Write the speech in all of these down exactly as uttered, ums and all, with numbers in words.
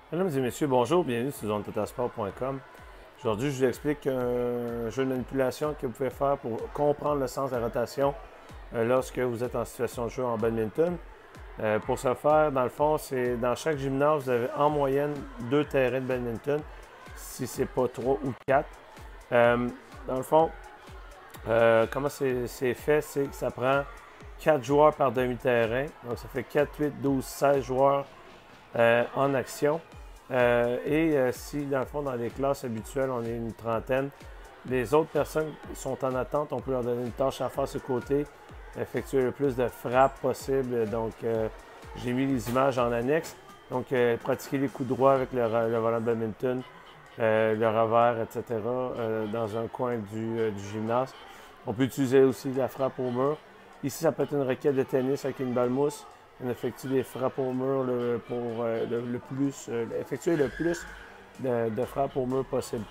Mesdames et messieurs, bonjour, bienvenue sur zone totalsport point com. Aujourd'hui, je vous explique un jeu de manipulation que vous pouvez faire pour comprendre le sens de la rotation euh, lorsque vous êtes en situation de jeu en badminton. Euh, pour ce faire, dans le fond, c'est dans chaque gymnase, vous avez en moyenne deux terrains de badminton, si ce n'est pas trois ou quatre. Euh, dans le fond, euh, comment c'est fait, c'est que ça prend quatre joueurs par demi-terrain. Donc, ça fait quatre, huit, douze, seize joueurs euh, en action. Euh, et euh, si, dans le fond, dans les classes habituelles, on est une trentaine, les autres personnes sont en attente, on peut leur donner une tâche à faire sur le côté, effectuer le plus de frappes possible. Donc, euh, j'ai mis les images en annexe. Donc, euh, pratiquer les coups droits avec le, le volant de badminton, euh, le revers, et cetera, euh, dans un coin du, euh, du gymnase. On peut utiliser aussi la frappe au mur. Ici, ça peut être une raquette de tennis avec une balle mousse. On effectue des frappes au mur le, pour euh, le, le plus, euh, effectuer le plus de, de frappes au mur possible.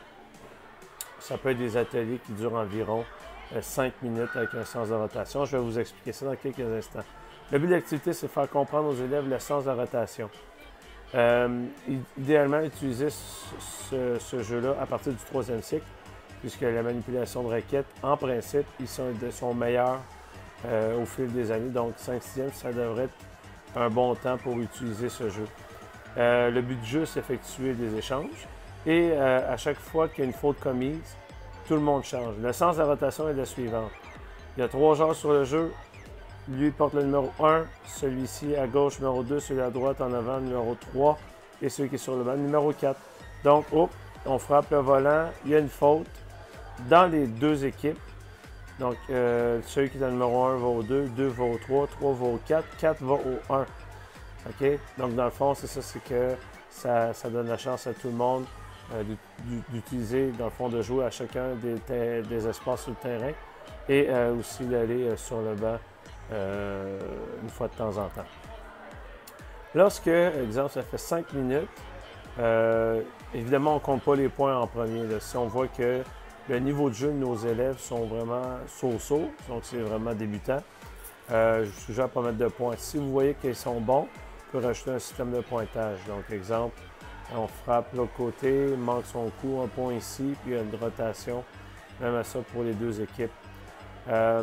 Ça peut être des ateliers qui durent environ euh, cinq minutes avec un sens de rotation. Je vais vous expliquer ça dans quelques instants. Le but de l'activité, c'est de faire comprendre aux élèves le sens de rotation. Euh, idéalement, utiliser ce, ce jeu-là à partir du troisième cycle, puisque la manipulation de raquettes, en principe, ils sont, sont meilleurs euh, au fil des années. Donc, cinq sixième, ça devrait être un bon temps pour utiliser ce jeu. Euh, le but du jeu, c'est d'effectuer des échanges. Et euh, à chaque fois qu'il y a une faute commise, tout le monde change. Le sens de la rotation est le suivant. Il y a trois joueurs sur le jeu. Lui porte le numéro un, celui-ci à gauche, numéro deux, celui à droite en avant, numéro trois, et celui qui est sur le banc, numéro quatre. Donc, hop, on frappe le volant, il y a une faute dans les deux équipes. Donc, euh, celui qui est dans le numéro un va au deux, deux va au trois, trois va au quatre, quatre va au un. OK? Donc, dans le fond, c'est ça, c'est que ça, ça donne la chance à tout le monde euh, d'utiliser, dans le fond, de jouer à chacun des, des espaces sur le terrain et euh, aussi d'aller euh, sur le banc euh, une fois de temps en temps. Lorsque, exemple, ça fait cinq minutes, euh, évidemment, on ne compte pas les points en premier. Là. Si on voit que le niveau de jeu de nos élèves sont vraiment so-so, donc c'est vraiment débutant. Euh, je vous suggère de ne pas mettre de points. Si vous voyez qu'ils sont bons, on peut rajouter un système de pointage. Donc, exemple, on frappe l'autre côté, manque son coup, un point ici, puis il y a une rotation, même à ça pour les deux équipes. Euh,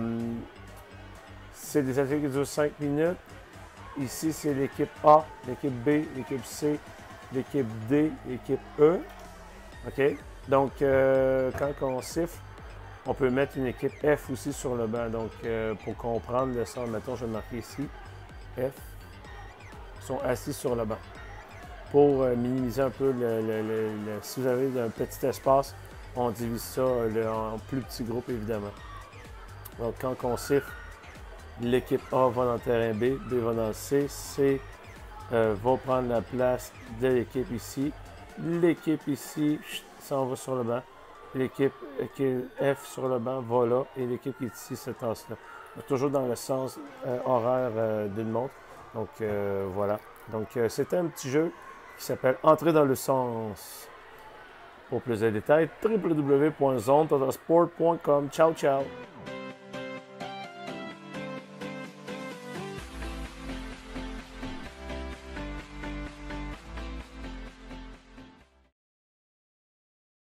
c'est des ateliers qui durent cinq minutes. Ici, c'est l'équipe A, l'équipe B, l'équipe C, l'équipe D, l'équipe E. OK? Donc, euh, quand on siffle, on peut mettre une équipe F aussi sur le banc. Donc, euh, pour comprendre le sens, mettons, je vais marquer ici, F, ils sont assis sur le banc. Pour euh, minimiser un peu, le, le, le, le, si vous avez un petit espace, on divise ça le, en plus petits groupes, évidemment. Donc, quand on siffle, l'équipe A va dans le terrain B, B va dans le C, C euh, va prendre la place de l'équipe ici. L'équipe ici s'en va sur le banc. L'équipe qui est F sur le banc va là et l'équipe qui est ici se tasse là. Toujours dans le sens euh, horaire euh, d'une montre. Donc euh, voilà. Donc euh, c'est un petit jeu qui s'appelle Entrer dans le sens. Pour plus de détails, w w w point zone totalsport point com. Ciao, ciao!